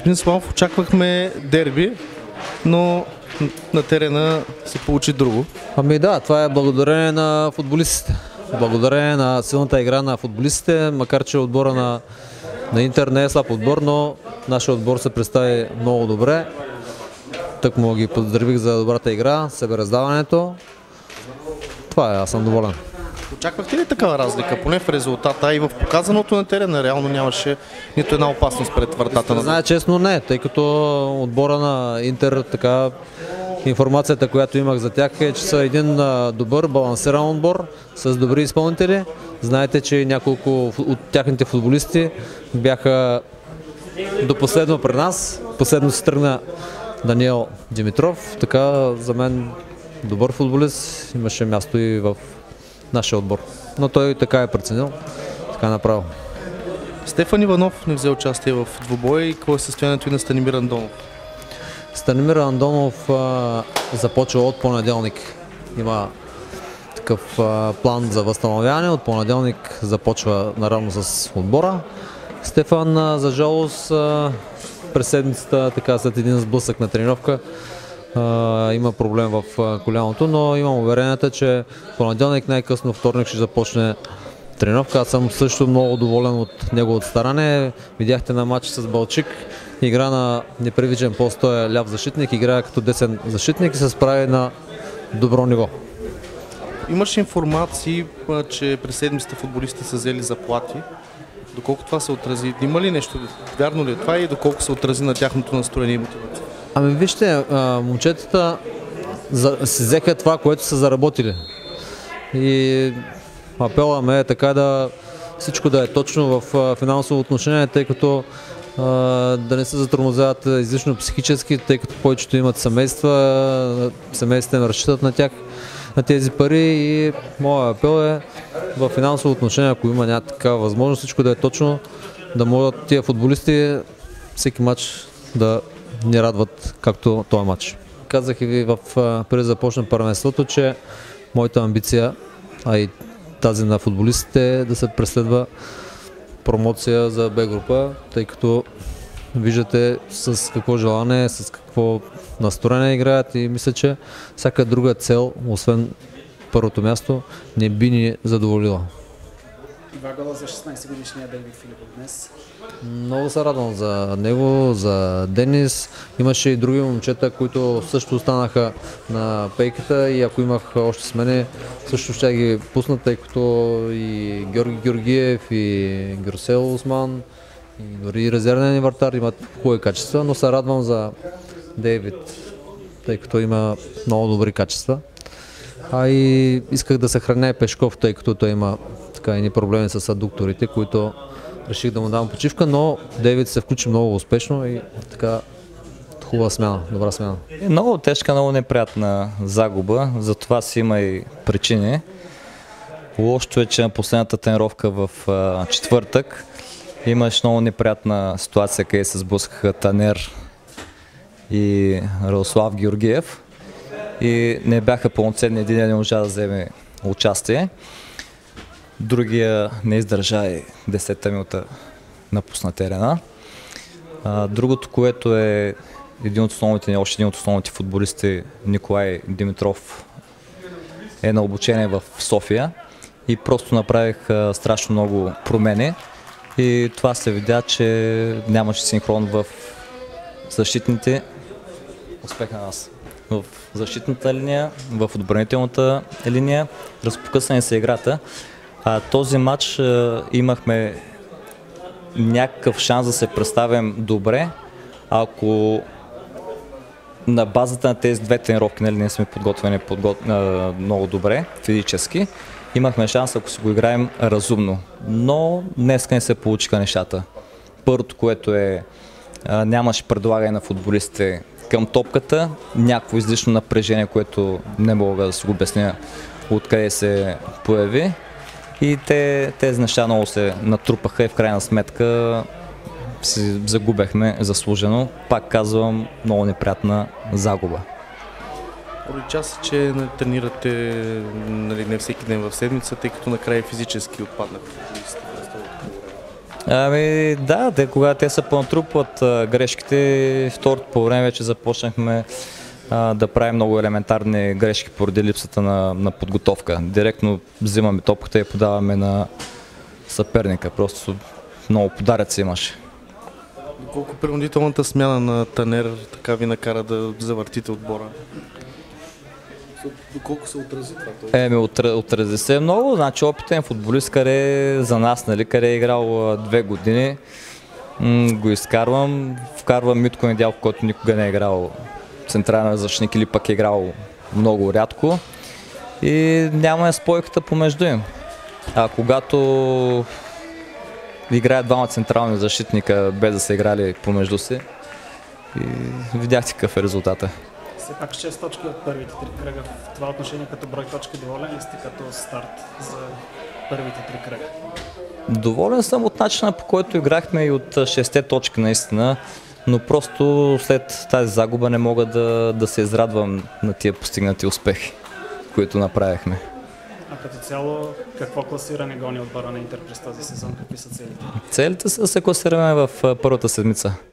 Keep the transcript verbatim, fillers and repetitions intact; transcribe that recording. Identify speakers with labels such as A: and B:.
A: Господин Славов, очаквахме дерби, но на терена се получи друго.
B: Ами да, това е благодарение на футболистите. Благодарение на силната игра на футболистите, макар че отбора на, на Интер не е слаб отбор, но нашия отбор се представи много добре. Так му ги поздравих за добрата игра, себераздаването. Това е, аз съм доволен.
A: Очаквахте ли такава разлика, поне в резултата и в показаното на терена? Реално нямаше нито една опасност пред вратата на...
B: Знае честно не, тъй като отбора на Интер, така, информацията, която имах за тях е, че са един добър, балансиран отбор с добри изпълнители. Знаете, че няколко от тяхните футболисти бяха до последно при нас. Последно се тръгна Даниел Димитров. Така, за мен добър футболист, имаше място и в нашия отбор. Но той така е преценил, така е направил.
A: Стефан Иванов не взе участие в двубоя и какво е състоянието и на Станимир Андонов?
B: Станимир Андонов а, започва от понеделник. Има такъв а, план за възстановяване. От понеделник започва наравно с отбора. Стефан, а, за жалост, а, през седмицата, така след един сблъсък на тренировка, а, има проблем в а, коляното, но имам уверението, че понеделник, най-късно вторник ще започне тренировка. Аз съм също много доволен от неговото старане. Видяхте на матч с Балчик. Игра на непривичен пост, той е ляв защитник, играе като десен защитник и се справи на добро ниво.
A: Имаше информации, че през седмицата футболистите са взели заплати. Доколко това се отрази? Има ли нещо? Вярно ли е това и доколко се отрази на тяхното настроение и мотивация?
B: Ами вижте, момчетата си взеха това, което са заработили. И апела ме е така да всичко да е точно в финансово отношение, тъй като да не се затормозяват излишно психически, тъй като повечето имат семейства, семействата им разчитат на тях, на тези пари и моят апел е в финансово отношение, ако има някаква възможност, всичко да е точно, да могат тия футболисти всеки матч да ни радват както този матч. Казах и ви в преди започна първенството, че моята амбиция, а и тази на футболистите е да се преследва промоция за Б група, тъй като виждате с какво желание, с какво настроение играят и мисля, че всяка друга цел, освен първото място, не би ни задоволила.
C: Два гола за шестнайсет годишния Дейвид Филипов днес.
B: Много се радвам за него, за Денис. Имаше и други момчета, които също останаха на пейката и ако имах още с мене, също ще ги пуснат, тъй като и Георги Георгиев, и Гюрсел Осман, и дори резервен вратар имат хубави качества, но се радвам за Дейвид, тъй като има много добри качества. А и исках да съхраня Пешков, тъй като той има така едни проблеми с аддукторите, които реших да му дам почивка, но Дейвид се включи много успешно и така хубава смяна, добра смяна.
D: Много тежка, много неприятна загуба, за това си има и причини. Лошото е, че на последната тренировка в а, четвъртък имаш много неприятна ситуация, къде се сблъскаха Танер и Радослав Георгиев и не бяха пълноценни, един не можа да вземе участие. Другия не издържа и десета минута напусна терена. А, другото, което е един от основните, още един от основните футболисти, Николай Димитров, е на обучение в София и просто направих а, страшно много промени и това се видя, че нямаше синхрон в защитните. Успех на нас. В защитната линия, в отбранителната линия, разпокъсане се играта. А, този матч а, имахме някакъв шанс да се представим добре, ако на базата на тези две тренировки, нали, не сме подготвени подгот... а, много добре физически, имахме шанс, ако си го играем разумно. Но днес не се получиха нещата. Първото, което е, а, нямаше предлагане на футболистите към топката, някакво излишно напрежение, което не мога да си го обясня откъде се появи. И те, тези неща много се натрупаха и в крайна сметка си загубехме заслужено. Пак казвам, много неприятна загуба.
A: Пролича се, че тренирате, нали, не всеки ден в седмица, тъй като накрая физически отпаднаха футболистите.
D: Ами да, те, когато те се понатрупват а, грешките, второто по време вече започнахме а, да правим много елементарни грешки поради липсата на, на подготовка. Директно взимаме топката и подаваме на съперника. Просто много подаръци имаше.
A: Колко принудителната смяна на Танер така ви накара да завъртите отбора? Доколко се отрази това? Той?
D: Еми, отрази се много. Значи опитен футболист, къде за нас, нали, къде е играл а, две години, м- го изкарвам. Вкарвам Митко Недялков, който никога не е играл централен защитник или пък е играл много рядко. И нямаме спойката помежду им. А когато играят двама централни защитника без да са играли помежду си, и видяхте какъв е резултата.
C: Все пак шест точки от първите три кръга. В това отношение като брой точки доволен ли сте като старт за първите три кръга?
D: Доволен съм от начина, по който играхме и от шесте точки наистина, но просто след тази загуба не мога да, да се израдвам на тия постигнати успехи, които направихме.
C: А като цяло, какво класиране гони отбора на Интер през този сезон? Какви са целите?
D: Целите са да се класираме в първата седмица.